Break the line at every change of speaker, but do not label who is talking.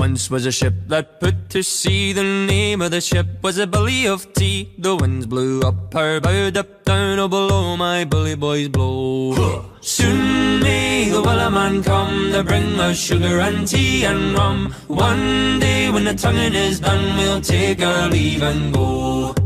once was a ship that put to sea. The name of the ship was a Billy of Tea. The winds blew up her bow, up down, oh below my bully boys blow. Soon may the Wellerman come to bring us sugar and tea and rum. One day when the tonguing is done, we'll take our leave and go.